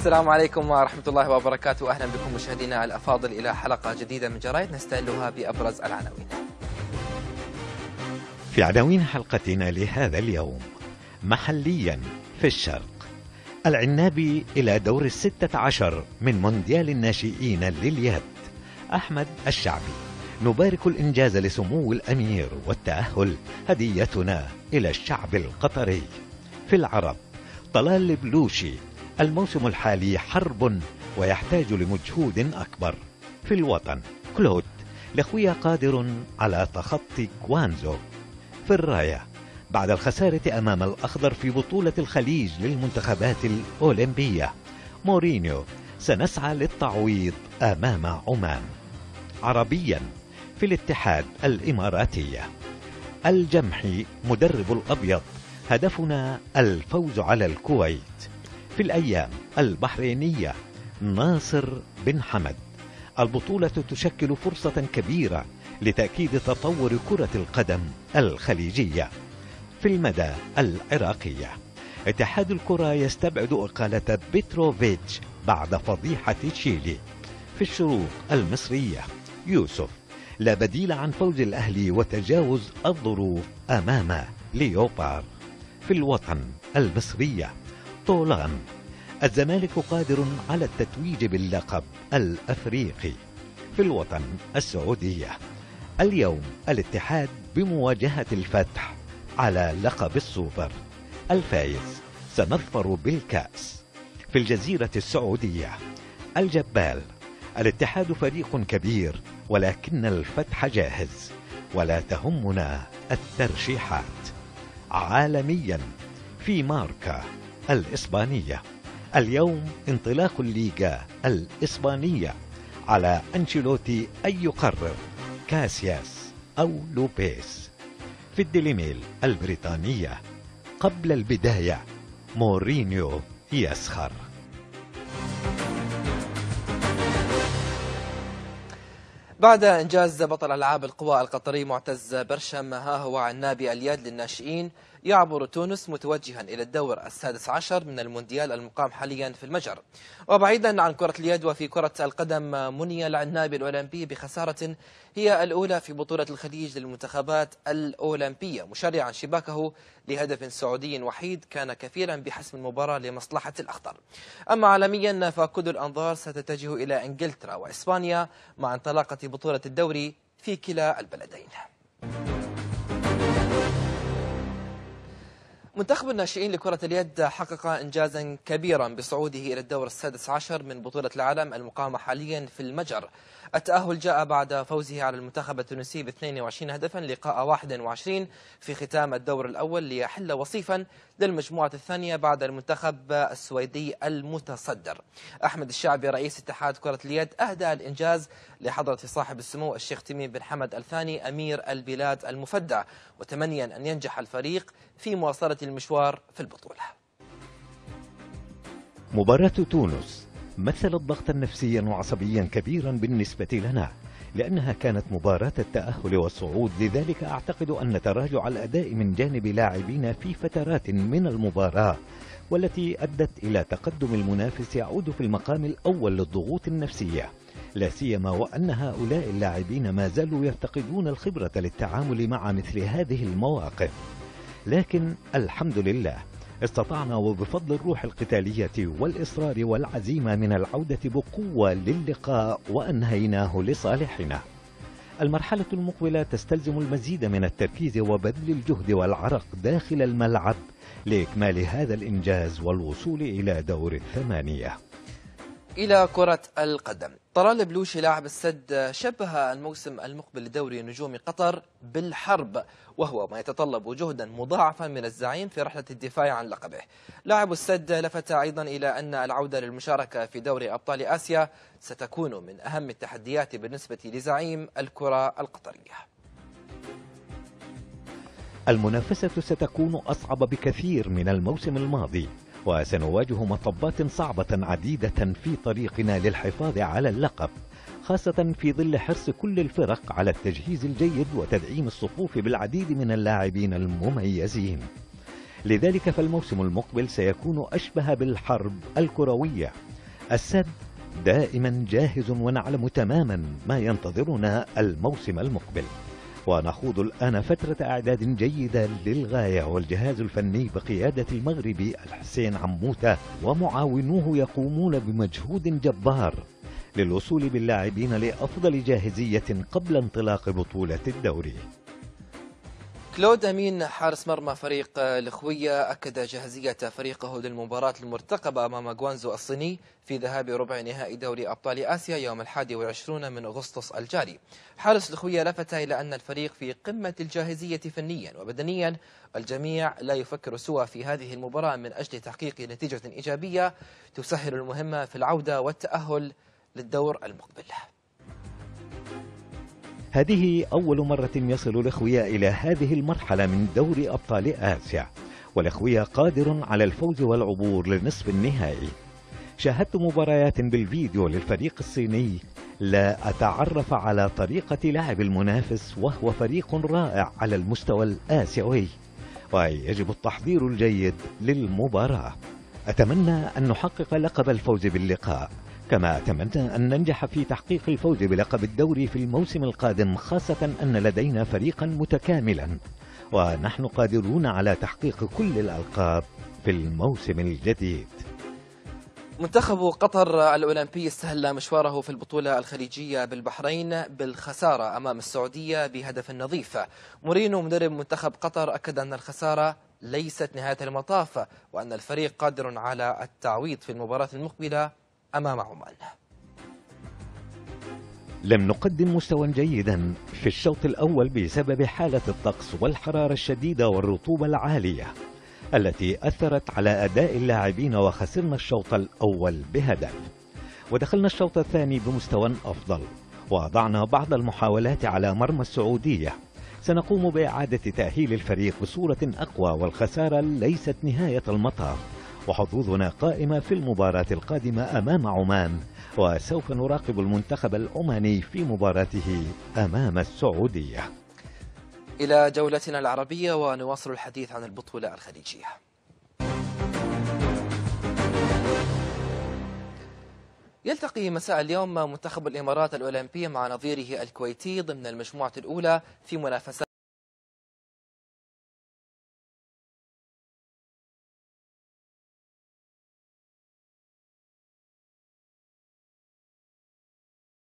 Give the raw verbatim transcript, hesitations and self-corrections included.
السلام عليكم ورحمة الله وبركاته. أهلا بكم مشاهدينا الأفاضل إلى حلقة جديدة من جرائد نستهلها بأبرز العناوين. في عناوين حلقتنا لهذا اليوم: محليا في الشرق، العنابي إلى دور الستة عشر من مونديال الناشئين لليد. أحمد الشعبي: نبارك الإنجاز لسمو الأمير والتأهل هديتنا إلى الشعب القطري. في العرب، طلال البلوشي: الموسم الحالي حرب ويحتاج لمجهود أكبر. في الوطن، كلود: لخويا قادر على تخطي كوانزو. في الراية، بعد الخسارة أمام الأخضر في بطولة الخليج للمنتخبات الأولمبية، مورينيو: سنسعى للتعويض أمام عمان. عربيا، في الاتحاد الإماراتية، الجمحي: مدرب الأبيض، هدفنا الفوز على الكويت. في الأيام البحرينية، ناصر بن حمد: البطولة تشكل فرصة كبيرة لتأكيد تطور كرة القدم الخليجية. في المدى العراقية، اتحاد الكرة يستبعد إقالة بيتروفيتش بعد فضيحة تشيلي. في الشروق المصرية، يوسف: لا بديل عن فوز الأهلي وتجاوز الظروف أمام ليوبار. في الوطن المصرية، طولان: الزمالك قادر على التتويج باللقب الأفريقي. في الوطن السعودية، اليوم الاتحاد بمواجهة الفتح على لقب السوبر، الفايز سنظفر بالكأس. في الجزيرة السعودية، الجبال: الاتحاد فريق كبير ولكن الفتح جاهز ولا تهمنا الترشيحات. عالميا، في ماركا الإسبانية، اليوم انطلاق الليغا الإسبانية، على أنشيلوتي أن يقرر كاسياس أو لوبيز. في الديلي البريطانية، قبل البداية مورينيو يسخر. بعد إنجاز بطل ألعاب القوى القطري معتز برشم، ها هو عنابي اليد للناشئين يعبر تونس متوجها إلى الدور السادس عشر من المونديال المقام حاليا في المجر. وبعيدا عن كرة اليد، وفي كرة القدم، مني العنابي الأولمبي بخسارة هي الأولى في بطولة الخليج للمنتخبات الأولمبية، مشرعا شباكه لهدف سعودي وحيد كان كفيلا بحسم المباراة لمصلحة الأخضر. أما عالميا، فكل الأنظار ستتجه إلى إنجلترا وإسبانيا مع انطلاقة بطولة الدوري في كلا البلدين. منتخب الناشئين لكرة اليد حقق إنجازا كبيرا بصعوده إلى الدور السادس عشر من بطولة العالم المقامة حاليا في المجر. التأهل جاء بعد فوزه على المنتخب التونسي ب اثنين وعشرين هدفا لقاء واحد وعشرين في ختام الدور الأول، ليحل وصيفا للمجموعة الثانية بعد المنتخب السويدي المتصدر. أحمد الشعبي رئيس اتحاد كرة اليد أهدى الإنجاز لحضرة صاحب السمو الشيخ تميم بن حمد الثاني أمير البلاد المفدى، وتمنيا أن ينجح الفريق في مواصلة المشوار في البطولة. مباراة تونس مثلت ضغطا نفسيا وعصبيا كبيرا بالنسبة لنا، لأنها كانت مباراة التأهل والصعود، لذلك أعتقد أن تراجع الأداء من جانب لاعبين في فترات من المباراة والتي أدت إلى تقدم المنافس يعود في المقام الأول للضغوط النفسية، لا سيما وأن هؤلاء اللاعبين ما زالوا يفتقدون الخبرة للتعامل مع مثل هذه المواقف. لكن الحمد لله استطعنا وبفضل الروح القتالية والإصرار والعزيمة من العودة بقوة للقاء وأنهيناه لصالحنا. المرحلة المقبلة تستلزم المزيد من التركيز وبذل الجهد والعرق داخل الملعب لإكمال هذا الإنجاز والوصول إلى دور الثمانية. إلى كرة القدم، طلال البلوشي لاعب السد شبه الموسم المقبل لدوري نجوم قطر بالحرب، وهو ما يتطلب جهدا مضاعفا من الزعيم في رحلة الدفاع عن لقبه. لاعب السد لفت أيضا إلى أن العودة للمشاركة في دوري أبطال آسيا ستكون من أهم التحديات بالنسبة لزعيم الكرة القطرية. المنافسة ستكون أصعب بكثير من الموسم الماضي، وسنواجه مطبات صعبة عديدة في طريقنا للحفاظ على اللقب، خاصة في ظل حرص كل الفرق على التجهيز الجيد وتدعيم الصفوف بالعديد من اللاعبين المميزين. لذلك فالموسم المقبل سيكون أشبه بالحرب الكروية، السد دائما جاهز، ونعلم تماما ما ينتظرنا الموسم المقبل، ونخوض الآن فترة إعداد جيدة للغاية، والجهاز الفني بقيادة المغربي الحسين عموتة ومعاونوه يقومون بمجهود جبار للوصول باللاعبين لأفضل جاهزية قبل انطلاق بطولة الدوري. كلود أمين حارس مرمى فريق الخوية أكد جاهزية فريقه للمباراة المرتقبة أمام غوانزو الصيني في ذهاب ربع نهائي دوري أبطال آسيا يوم الحادي والعشرون من أغسطس الجاري. حارس الخوية لفت إلى أن الفريق في قمة الجاهزية فنيا وبدنيا، الجميع لا يفكر سوى في هذه المباراة من أجل تحقيق نتيجة إيجابية تسهل المهمة في العودة والتأهل للدور المقبل. هذه أول مرة يصل الأخوية إلى هذه المرحلة من دوري أبطال آسيا، والأخوية قادر على الفوز والعبور لنصف النهائي. شاهدت مباريات بالفيديو للفريق الصيني لا أتعرف على طريقة لعب المنافس، وهو فريق رائع على المستوى الآسيوي، ويجب التحضير الجيد للمباراة. أتمنى أن نحقق لقب الفوز باللقاء، كما أتمنى أن ننجح في تحقيق الفوز بلقب الدوري في الموسم القادم، خاصة أن لدينا فريقا متكاملا، ونحن قادرون على تحقيق كل الألقاب في الموسم الجديد. منتخب قطر الأولمبي استهل مشواره في البطولة الخليجية بالبحرين بالخسارة أمام السعودية بهدف نظيف. مورينو مدرب منتخب قطر أكد أن الخسارة ليست نهاية المطاف، وأن الفريق قادر على التعويض في المباراة المقبلة أمام عمان. لم نقدم مستوى جيدا في الشوط الأول بسبب حالة الطقس والحرارة الشديدة والرطوبة العالية التي أثرت على أداء اللاعبين، وخسرنا الشوط الأول بهدف، ودخلنا الشوط الثاني بمستوى أفضل، وضعنا بعض المحاولات على مرمى السعودية. سنقوم بإعادة تأهيل الفريق بصورة أقوى، والخسارة ليست نهاية المطاف، وحظوظنا قائمة في المباراة القادمة أمام عمان، وسوف نراقب المنتخب العماني في مباراته أمام السعودية. إلى جولتنا العربية ونواصل الحديث عن البطولة الخليجية. يلتقي مساء اليوم منتخب الإمارات الأولمبي مع نظيره الكويتي ضمن المجموعة الأولى في منافسات